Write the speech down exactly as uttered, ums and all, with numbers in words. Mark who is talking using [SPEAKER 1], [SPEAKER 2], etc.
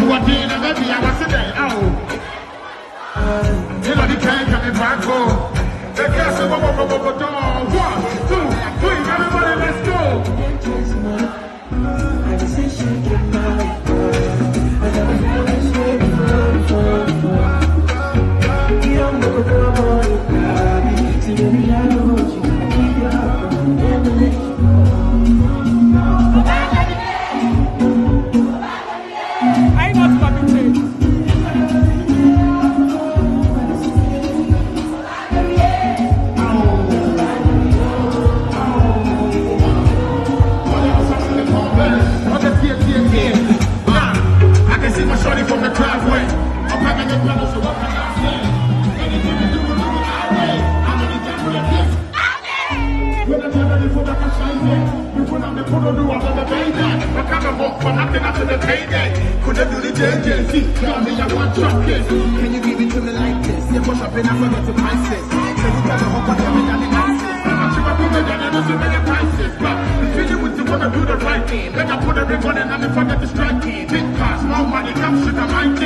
[SPEAKER 1] what did I maybe I was today? Oh, you know the cake coming back home. The castle, one, two, three, everybody, let's go. I not coming I can see my shorty from the driveway. I'm packing the pedals, so what can I say? Anything to do with the highway. I'm gonna get for the kiss. When I tell you for the shine, you put on the photo, do I'm gonna pay that. I can't walk for nothing after the payday. Could I do the J J? See, tell me I want your kiss. Can you give it to me like this? You push up and I forget the prices. So you gotta hope I tell me that the answers. I'm sure I put it down and I see many prices. But the feeling with you wanna do the right thing. Make I put a ring on and I'm in front of the strike team. Big cars, no money, come shit, I might